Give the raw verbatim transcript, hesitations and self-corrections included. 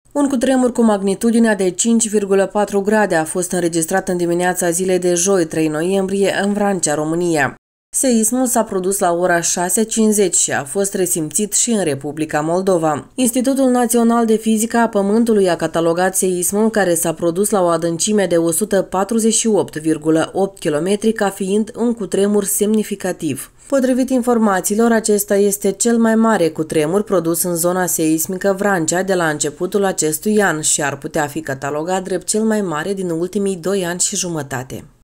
Un cutremur cu magnitudinea de cinci virgulă patru grade a fost înregistrat în dimineața zilei de joi, trei noiembrie, în Vrancea, România. Seismul s-a produs la ora șase cincizeci și a fost resimțit și în Republica Moldova. Institutul Național de Fizică a Pământului a catalogat seismul, care s-a produs la o adâncime de o sută patruzeci și opt virgulă opt kilometri, ca fiind un cutremur semnificativ. Potrivit informațiilor, acesta este cel mai mare cutremur produs în zona seismică Vrancea de la începutul acestui an și ar putea fi catalogat drept cel mai mare din ultimii doi ani și jumătate.